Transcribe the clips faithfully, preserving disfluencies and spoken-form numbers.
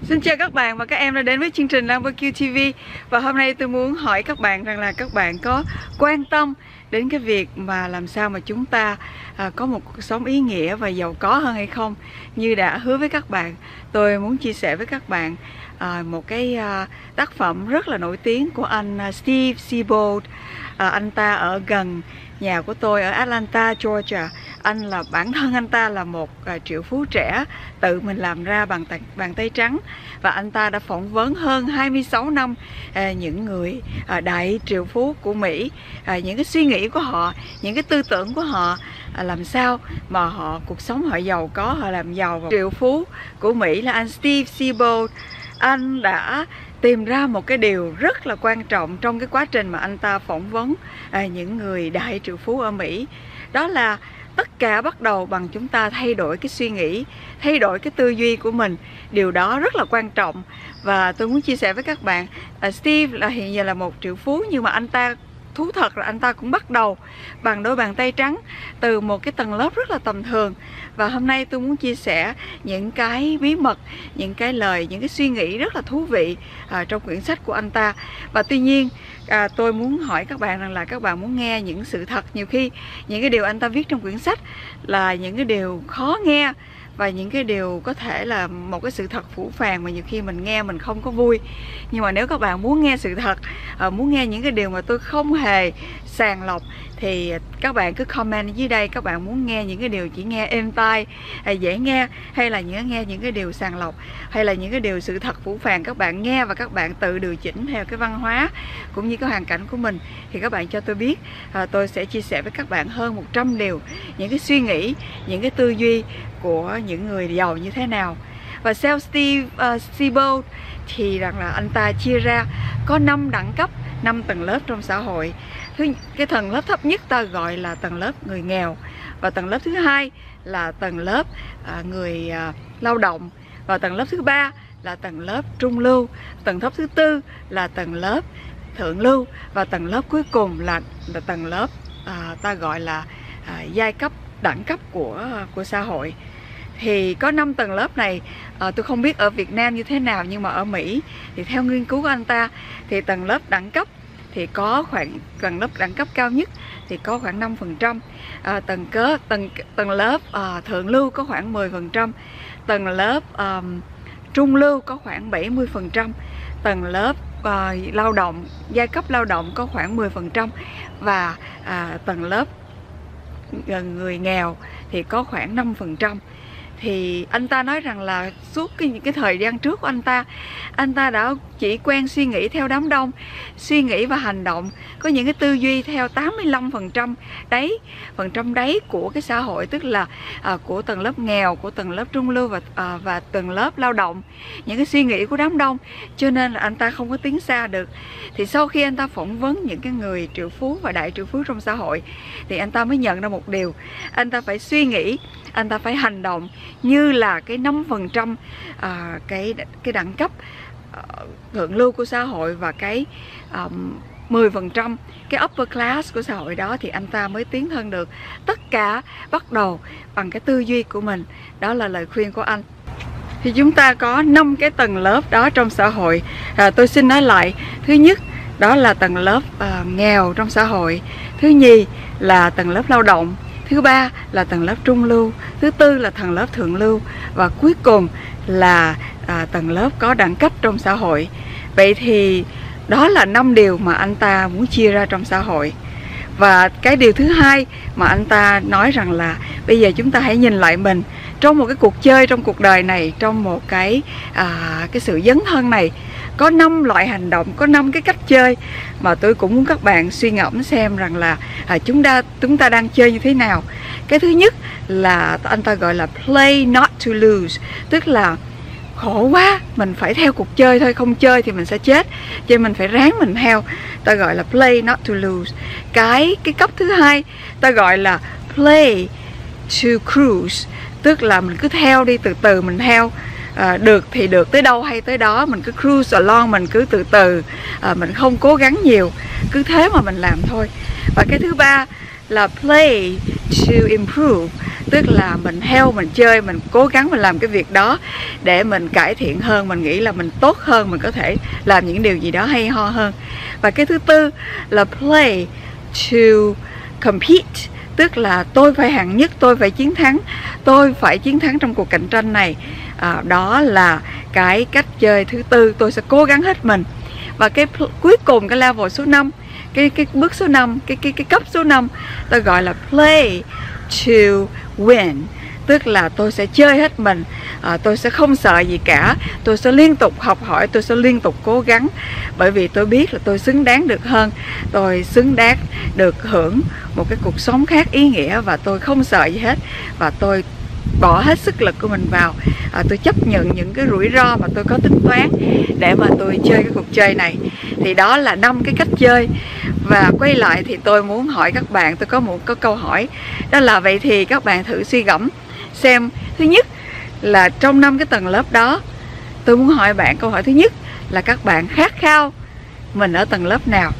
Xin chào các bạn và các em đã đến với chương trình Lan bê quy ti vi. Và hôm nay tôi muốn hỏi các bạn rằng là các bạn có quan tâm đến cái việc mà làm sao mà chúng ta à, có một cuộc sống ý nghĩa và giàu có hơn hay không. Như đã hứa với các bạn, tôi muốn chia sẻ với các bạn à, một cái à, tác phẩm rất là nổi tiếng của anh à, Steve Siebold. à, Anh ta ở gần nhà của tôi ở Atlanta, Georgia. Anh là bản thân anh ta là một uh, triệu phú trẻ tự mình làm ra bằng tay, bàn tay trắng. Và anh ta đã phỏng vấn hơn hai mươi sáu năm uh, những người uh, đại triệu phú của Mỹ, uh, những cái suy nghĩ của họ, những cái tư tưởng của họ, uh, làm sao mà họ cuộc sống họ giàu có, họ làm giàu. Triệu phú của Mỹ là anh Steve Siebold. Anh đã tìm ra một cái điều rất là quan trọng trong cái quá trình mà anh ta phỏng vấn à, những người đại triệu phú ở Mỹ. Đó là tất cả bắt đầu bằng chúng ta thay đổi cái suy nghĩ, thay đổi cái tư duy của mình. Điều đó rất là quan trọng. Và tôi muốn chia sẻ với các bạn, à, Steve là hiện giờ là một triệu phú, nhưng mà anh ta thú thật là anh ta cũng bắt đầu bằng đôi bàn tay trắng từ một cái tầng lớp rất là tầm thường. Và hôm nay tôi muốn chia sẻ những cái bí mật, những cái lời, những cái suy nghĩ rất là thú vị à, trong quyển sách của anh ta. Và tuy nhiên à, tôi muốn hỏi các bạn rằng là các bạn muốn nghe những sự thật. Nhiều khi những cái điều anh ta viết trong quyển sách là những cái điều khó nghe, và những cái điều có thể là một cái sự thật phũ phàng mà nhiều khi mình nghe mình không có vui. Nhưng mà nếu các bạn muốn nghe sự thật, muốn nghe những cái điều mà tôi không hề sàng lọc, thì các bạn cứ comment dưới đây. Các bạn muốn nghe những cái điều chỉ nghe êm tai, dễ nghe, hay là những nghe những cái điều sàng lọc, hay là những cái điều sự thật phũ phàng, các bạn nghe và các bạn tự điều chỉnh theo cái văn hóa cũng như cái hoàn cảnh của mình, thì các bạn cho tôi biết. à, Tôi sẽ chia sẻ với các bạn hơn một trăm điều, những cái suy nghĩ, những cái tư duy của những người giàu như thế nào. Và theo Steve uh, Siebold thì rằng là anh ta chia ra có năm đẳng cấp, năm tầng lớp trong xã hội. Thứ cái tầng lớp thấp nhất ta gọi là tầng lớp người nghèo, và tầng lớp thứ hai là tầng lớp uh, người uh, lao động, và tầng lớp thứ ba là tầng lớp trung lưu, tầng lớp thứ tư là tầng lớp thượng lưu, và tầng lớp cuối cùng là, là tầng lớp uh, ta gọi là uh, giai cấp, đẳng cấp của của xã hội. Thì có năm tầng lớp này. à, Tôi không biết ở Việt Nam như thế nào, nhưng mà ở Mỹ thì theo nghiên cứu của anh ta thì tầng lớp đẳng cấp thì có khoảng tầng lớp đẳng cấp cao nhất thì có khoảng năm phần trăm, à, tầng cớ tầng tầng lớp à, thượng lưu có khoảng mười phần trăm, tầng lớp à, trung lưu có khoảng bảy mươi phần trăm, tầng lớp à, lao động, giai cấp lao động có khoảng mười phần trăm, và à, tầng lớp gần người nghèo thì có khoảng năm phần trăm. Thì anh ta nói rằng là suốt cái, cái thời gian trước của anh ta, anh ta đã chỉ quen suy nghĩ theo đám đông, suy nghĩ và hành động có những cái tư duy theo tám mươi lăm phần trăm đấy, phần trăm đấy của cái xã hội, tức là à, của tầng lớp nghèo, của tầng lớp trung lưu và à, và tầng lớp lao động, những cái suy nghĩ của đám đông, cho nên là anh ta không có tiến xa được. Thì sau khi anh ta phỏng vấn những cái người triệu phú và đại triệu phú trong xã hội, thì anh ta mới nhận ra một điều: anh ta phải suy nghĩ, anh ta phải hành động như là cái năm phần trăm à, cái cái đẳng cấp uh, thượng lưu của xã hội, và cái um, mười phần trăm cái upper class của xã hội đó, thì anh ta mới tiến thân được. Tất cả bắt đầu bằng cái tư duy của mình. Đó là lời khuyên của anh. Thì chúng ta có năm cái tầng lớp đó trong xã hội. à, Tôi xin nói lại. Thứ nhất đó là tầng lớp uh, nghèo trong xã hội. Thứ nhì là tầng lớp lao động. Thứ ba là tầng lớp trung lưu. Thứ tư là tầng lớp thượng lưu. Và cuối cùng là à, tầng lớp có đẳng cấp trong xã hội. Vậy thì đó là năm điều mà anh ta muốn chia ra trong xã hội. Và cái điều thứ hai mà anh ta nói rằng là bây giờ chúng ta hãy nhìn lại mình trong một cái cuộc chơi, trong cuộc đời này, trong một cái à, cái sự dấn thân này. Có năm loại hành động, có năm cái cách chơi mà tôi cũng muốn các bạn suy ngẫm xem rằng là à, chúng ta chúng ta đang chơi như thế nào. Cái thứ nhất là anh ta gọi là play not to lose, tức là khổ quá, mình phải theo cuộc chơi thôi, không chơi thì mình sẽ chết, cho nên mình phải ráng mình theo. Ta gọi là play not to lose. Cái cái cấp thứ hai ta gọi là play to cruise, tức là mình cứ theo đi, từ từ mình theo. À, được thì được tới đâu hay tới đó, mình cứ cruise along, mình cứ từ từ, à, mình không cố gắng nhiều, cứ thế mà mình làm thôi. Và cái thứ ba là play to improve, tức là mình theo mình chơi, mình cố gắng mình làm cái việc đó để mình cải thiện hơn, mình nghĩ là mình tốt hơn, mình có thể làm những điều gì đó hay ho hơn. Và cái thứ tư là play to compete, tức là tôi phải hạng nhất, tôi phải chiến thắng, tôi phải chiến thắng trong cuộc cạnh tranh này. À, đó là cái cách chơi thứ tư, tôi sẽ cố gắng hết mình. Và cái cuối cùng, cái level số năm, cái cái bước số năm, cái cái cái cấp số năm, tôi gọi là play to win, tức là tôi sẽ chơi hết mình, à, tôi sẽ không sợ gì cả, tôi sẽ liên tục học hỏi, tôi sẽ liên tục cố gắng, bởi vì tôi biết là tôi xứng đáng được hơn, tôi xứng đáng được hưởng một cái cuộc sống khác ý nghĩa, và tôi không sợ gì hết, và tôi bỏ hết sức lực của mình vào, à, tôi chấp nhận những cái rủi ro mà tôi có tính toán để mà tôi chơi cái cuộc chơi này. Thì đó là năm cái cách chơi. Và quay lại thì tôi muốn hỏi các bạn, tôi có một có câu hỏi, đó là vậy thì các bạn thử suy gẫm xem, thứ nhất là trong năm cái tầng lớp đó, tôi muốn hỏi bạn câu hỏi thứ nhất là các bạn khát khao mình ở tầng lớp nào.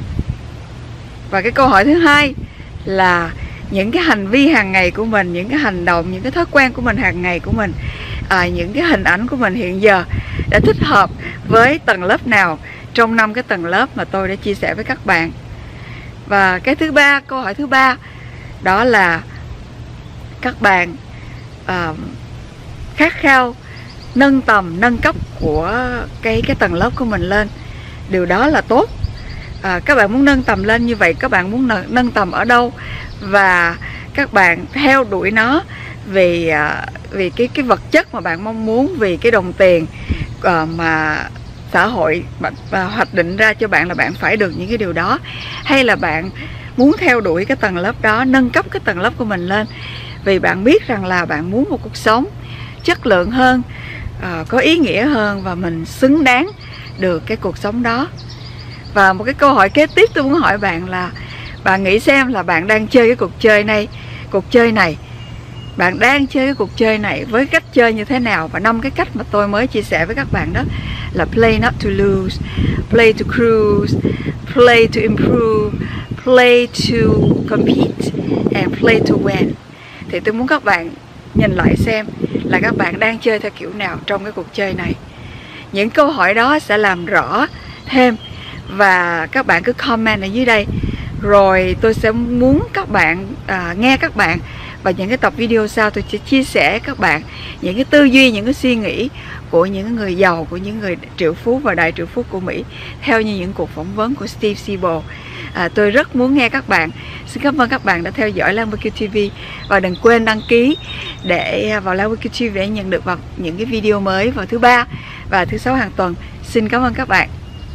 Và cái câu hỏi thứ hai là những cái hành vi hàng ngày của mình, những cái hành động, những cái thói quen của mình hàng ngày của mình, à, những cái hình ảnh của mình hiện giờ đã thích hợp với tầng lớp nào trong năm cái tầng lớp mà tôi đã chia sẻ với các bạn. Và cái thứ ba, câu hỏi thứ ba, đó là các bạn uh, khát khao nâng tầm, nâng cấp của cái cái tầng lớp của mình lên. Điều đó là tốt. À, các bạn muốn nâng tầm lên như vậy, các bạn muốn nâng, nâng tầm ở đâu, và các bạn theo đuổi nó vì vì cái cái vật chất mà bạn mong muốn, vì cái đồng tiền uh, mà xã hội và hoạch định ra cho bạn là bạn phải được những cái điều đó, hay là bạn muốn theo đuổi cái tầng lớp đó, nâng cấp cái tầng lớp của mình lên vì bạn biết rằng là bạn muốn một cuộc sống chất lượng hơn, uh, có ý nghĩa hơn, và mình xứng đáng được cái cuộc sống đó. Và một cái câu hỏi kế tiếp tôi muốn hỏi bạn là bạn nghĩ xem là bạn đang chơi cái cuộc chơi này, cuộc chơi này, bạn đang chơi cái cuộc chơi này với cách chơi như thế nào. Và năm cái cách mà tôi mới chia sẻ với các bạn đó là play not to lose, play to cruise, play to improve, play to compete, and play to win. Thì tôi muốn các bạn nhìn lại xem là các bạn đang chơi theo kiểu nào trong cái cuộc chơi này. Những câu hỏi đó sẽ làm rõ thêm, và các bạn cứ comment ở dưới đây, rồi tôi sẽ muốn các bạn à, nghe các bạn, và những cái tập video sau tôi sẽ chia sẻ các bạn những cái tư duy, những cái suy nghĩ của những người giàu, của những người triệu phú và đại triệu phú của Mỹ theo như những cuộc phỏng vấn của Steve Siebel. À, tôi rất muốn nghe các bạn. Xin cảm ơn các bạn đã theo dõi Lan bê quy ti vi, và đừng quên đăng ký để vào Lan bê quy ti vi để nhận được vào những cái video mới vào thứ ba và thứ sáu hàng tuần. Xin cảm ơn các bạn.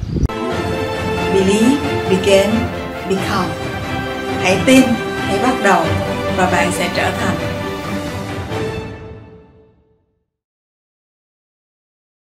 Believe, begin, become. Hãy tin, hãy bắt đầu, và bạn sẽ trở thành.